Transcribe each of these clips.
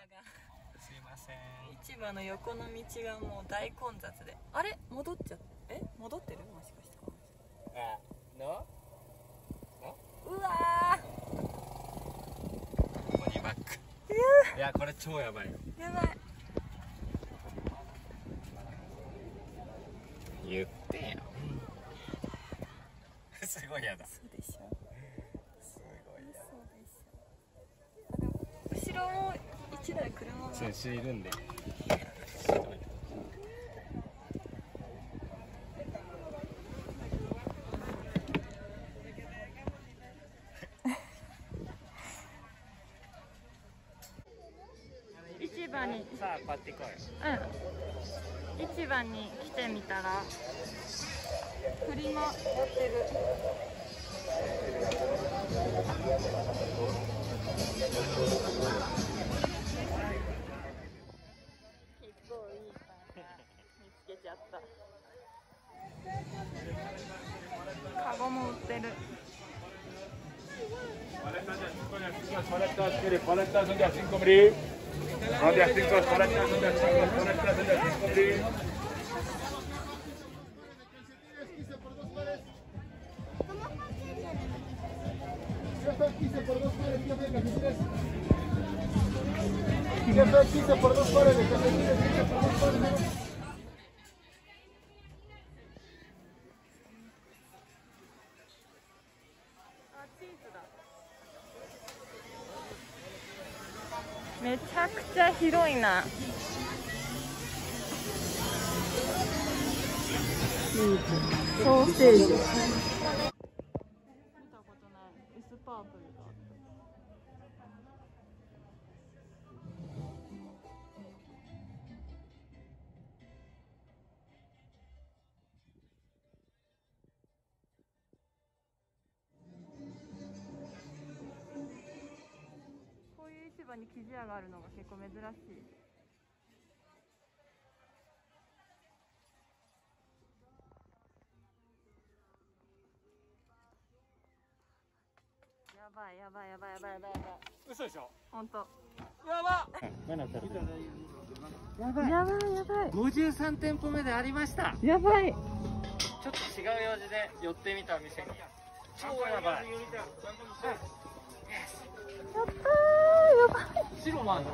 すいません。 市場の横の道がもう大混雑で、あれ戻っちゃ戻ってる、もしかして。うわー、 ここにバック。いやこれ超やばいよ。 やばい。 言ってよ。すごいやだ。 そうでしょ。 すごいやだ。 後ろも一台車が。 先生いるんで。 市場に。 さあ買っていこうよ。 市場に来てみたらフリマやってる。結構いいパンが見つけちゃった。カゴも売ってる。めちゃくちゃ広いな。ソーセージ。見たことない薄パープルがあった。こういう市場に生地屋があるのが結構珍しい。やばいやばいやばいやばいやばいやばい。 嘘でしょ。 本当。 やば。やばい。 やばいやばい。 53店舗目でありました。 やばい。 ちょっと違う用事で寄ってみた店に。超やばい。 やったー、やばい。 白もあるの。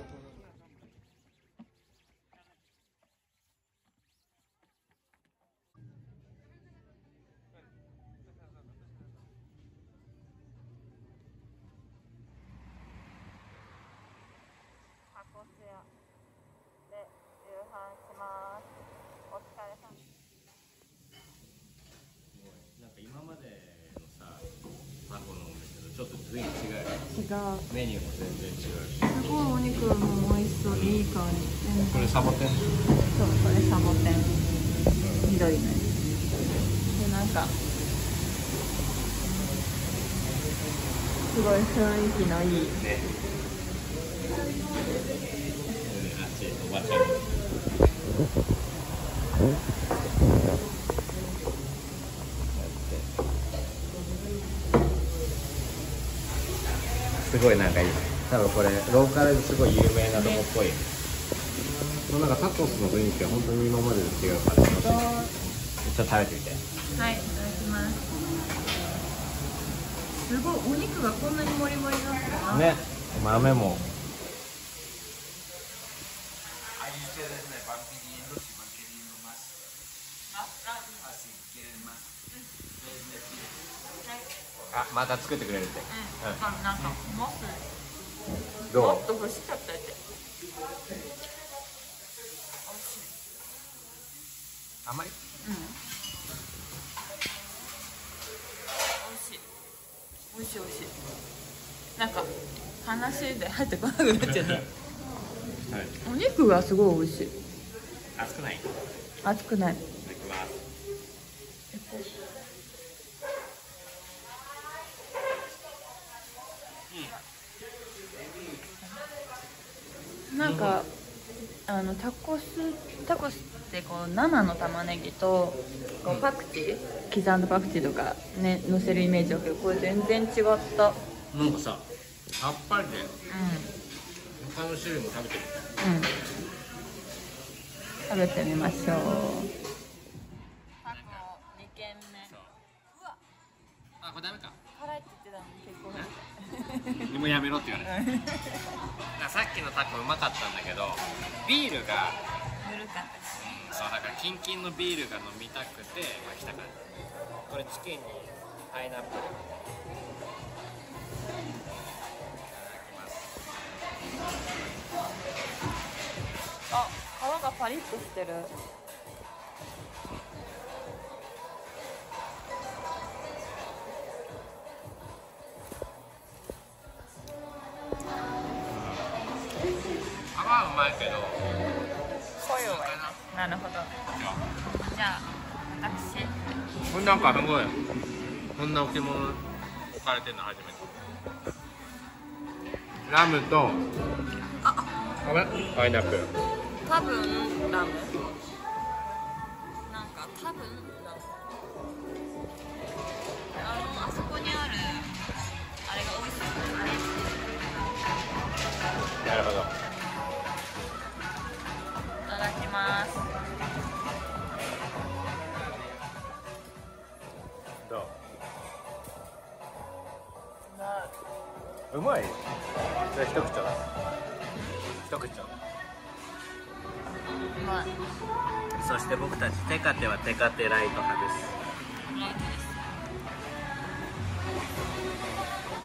タコス屋で夕飯します。お疲れ様。 なんか今までのさ、タコのお店とちょっと雰囲気違うよね。 違う。 メニューも全然違うし。 すごいお肉も美味しそう。いい香り。 これサボテン。 そう、これサボテン。緑のやつ。で、なんかすごい雰囲気のいい。 ね。あっちおばちゃん。すごいなんかいい。多分これローカルですごい有名なとこっぽい。なんかタコスの雰囲気は本当に今までと違うから楽しい。ちょっと食べてみて。 はい、いただきます。すごいお肉がこんなにもりもりになってるな。 ね、豆も。あ、また作ってくれるって。 なんかもっどう？ と欲しかったって。 甘い？ 美味しい美味しい。なんか話で入ってこなくなっちゃった。 はい。 お肉がすごい美味しい。 熱くない？ 熱くない。 いただきます。 なんかタコスってこう生の玉ねぎとこうパクチー、刻んだパクチーとかね乗せるイメージだけど、これ全然違った。 なんかさ、さっぱりで他の種類も食べてみたい。 うん、食べてみましょう。タコ2軒目。うわ、 あ、これダメか。 辛いって言ってたのに結構。 でもやめろって言われた。だからさっきのタコうまかったんだけど、ビールがぬるかったし。 そうだからキンキンのビールが飲みたくて、まあ、来た感じ。これチキンにパイナップル。 あ、皮がパリッとしてる。 皮はうまいけど濃いわよ。なるほど。じゃあ私。 これなんかすごいこんな置物置かれてるの初めて。ラムとパイナップル。 多分ラム。なんか多分ラム。あそこにあるあれが美味しそう。 なるほど。 いただきます。 どう？うまい？じゃあ一口だ。一口だ。 うまい。 そして僕たちテカテはテカテライト派です。 ライトです。